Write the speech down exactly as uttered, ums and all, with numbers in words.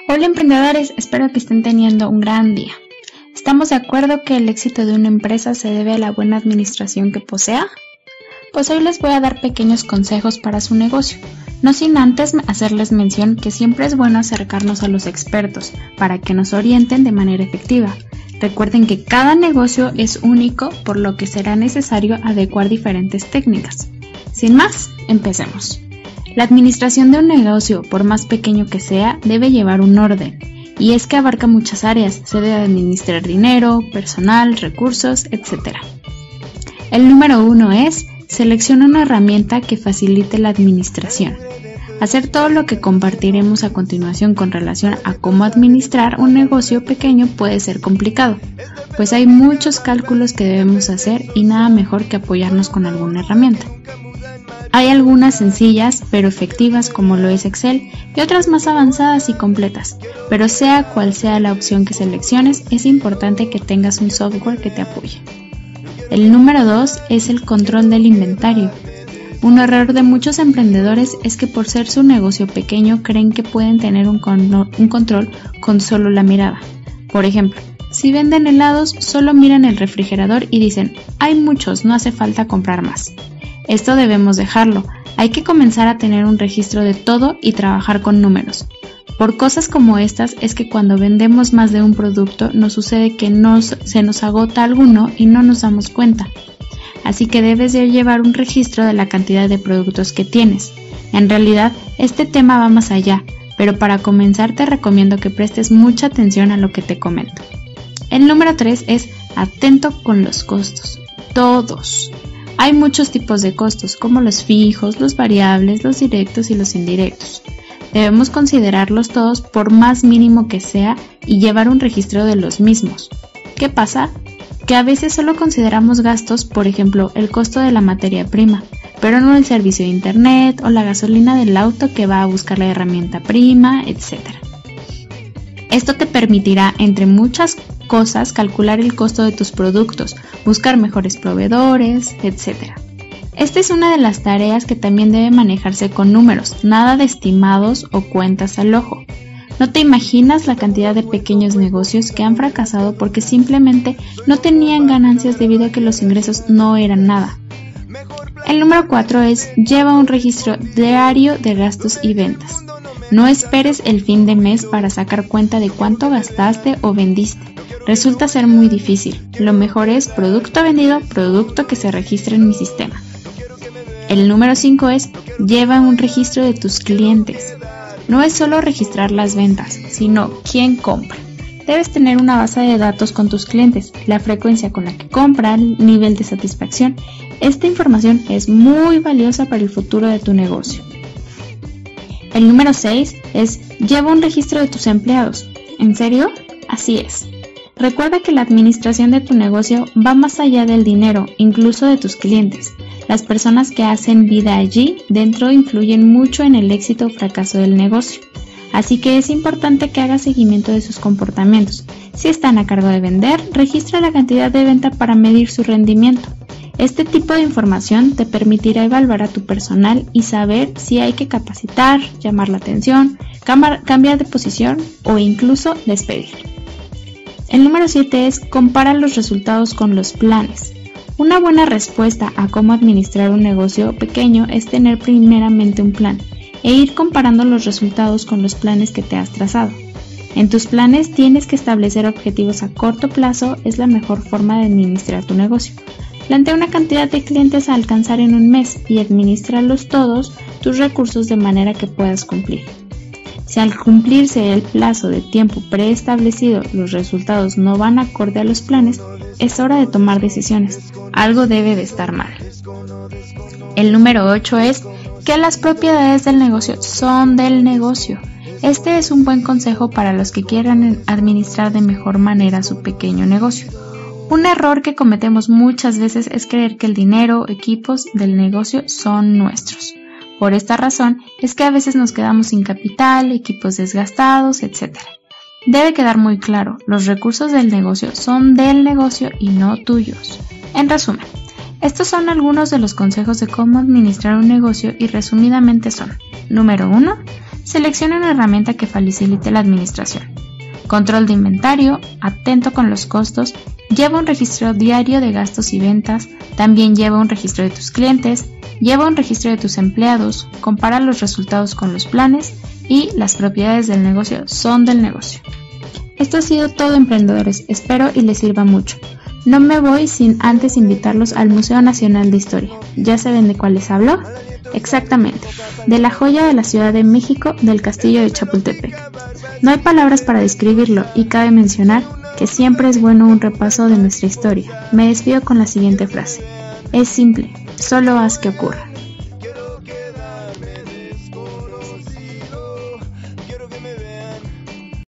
Hola emprendedores, espero que estén teniendo un gran día. ¿Estamos de acuerdo que el éxito de una empresa se debe a la buena administración que posea? Pues hoy les voy a dar pequeños consejos para su negocio, no sin antes hacerles mención que siempre es bueno acercarnos a los expertos para que nos orienten de manera efectiva. Recuerden que cada negocio es único, por lo que será necesario adecuar diferentes técnicas. Sin más, empecemos. La administración de un negocio, por más pequeño que sea, debe llevar un orden, y es que abarca muchas áreas, se debe administrar dinero, personal, recursos, etcétera. El número uno es, selecciona una herramienta que facilite la administración. Hacer todo lo que compartiremos a continuación con relación a cómo administrar un negocio pequeño puede ser complicado, pues hay muchos cálculos que debemos hacer y nada mejor que apoyarnos con alguna herramienta. Hay algunas sencillas pero efectivas como lo es Excel y otras más avanzadas y completas, pero sea cual sea la opción que selecciones, es importante que tengas un software que te apoye. El número dos es el control del inventario. Un error de muchos emprendedores es que por ser su negocio pequeño creen que pueden tener un, con- un control con solo la mirada. Por ejemplo, si venden helados, solo miran el refrigerador y dicen, hay muchos, no hace falta comprar más. Esto debemos dejarlo, hay que comenzar a tener un registro de todo y trabajar con números. Por cosas como estas es que cuando vendemos más de un producto nos sucede que nos, se nos agota alguno y no nos damos cuenta. Así que debes de llevar un registro de la cantidad de productos que tienes. En realidad, este tema va más allá, pero para comenzar te recomiendo que prestes mucha atención a lo que te comento. El número tres es atento con los costos. Todos. Hay muchos tipos de costos, como los fijos, los variables, los directos y los indirectos. Debemos considerarlos todos por más mínimo que sea y llevar un registro de los mismos. ¿Qué pasa? Que a veces solo consideramos gastos, por ejemplo, el costo de la materia prima, pero no el servicio de internet o la gasolina del auto que va a buscar la herramienta prima, etcétera. Esto te permitirá, entre muchas cosas, calcular el costo de tus productos, buscar mejores proveedores, etcétera. Esta es una de las tareas que también debe manejarse con números, nada de estimados o cuentas al ojo. No te imaginas la cantidad de pequeños negocios que han fracasado porque simplemente no tenían ganancias debido a que los ingresos no eran nada. El número cuatro es, lleva un registro diario de gastos y ventas. No esperes el fin de mes para sacar cuenta de cuánto gastaste o vendiste. Resulta ser muy difícil. Lo mejor es producto vendido, producto que se registre en mi sistema. El número cinco es, lleva un registro de tus clientes. No es solo registrar las ventas, sino quién compra. Debes tener una base de datos con tus clientes, la frecuencia con la que compran, nivel de satisfacción. Esta información es muy valiosa para el futuro de tu negocio. El número seis es, lleva un registro de tus empleados. ¿En serio? Así es. Recuerda que la administración de tu negocio va más allá del dinero, incluso de tus clientes. Las personas que hacen vida allí dentro influyen mucho en el éxito o fracaso del negocio. Así que es importante que hagas seguimiento de sus comportamientos. Si están a cargo de vender, registra la cantidad de venta para medir su rendimiento. Este tipo de información te permitirá evaluar a tu personal y saber si hay que capacitar, llamar la atención, cambiar de posición o incluso despedir. El número siete es, compara los resultados con los planes. Una buena respuesta a cómo administrar un negocio pequeño es tener primeramente un plan e ir comparando los resultados con los planes que te has trazado. En tus planes tienes que establecer objetivos a corto plazo, es la mejor forma de administrar tu negocio. Plantea una cantidad de clientes a alcanzar en un mes y administrarlos todos tus recursos de manera que puedas cumplir. Si al cumplirse el plazo de tiempo preestablecido los resultados no van acorde a los planes, es hora de tomar decisiones. Algo debe de estar mal. El número ocho es que las propiedades del negocio son del negocio. Este es un buen consejo para los que quieran administrar de mejor manera su pequeño negocio. Un error que cometemos muchas veces es creer que el dinero, equipos del negocio son nuestros. Por esta razón es que a veces nos quedamos sin capital, equipos desgastados, etcétera. Debe quedar muy claro, los recursos del negocio son del negocio y no tuyos. En resumen, estos son algunos de los consejos de cómo administrar un negocio y resumidamente son: número uno, Seleccione una herramienta que facilite la administración. Control de inventario, atento con los costos, lleva un registro diario de gastos y ventas, también lleva un registro de tus clientes, lleva un registro de tus empleados, compara los resultados con los planes y las propiedades del negocio son del negocio. Esto ha sido todo, emprendedores, espero y les sirva mucho. No me voy sin antes invitarlos al Museo Nacional de Historia. ¿Ya saben de cuál les hablo? Exactamente, de la joya de la Ciudad de México, del Castillo de Chapultepec. No hay palabras para describirlo y cabe mencionar que siempre es bueno un repaso de nuestra historia. Me despido con la siguiente frase. Es simple, solo haz que ocurra.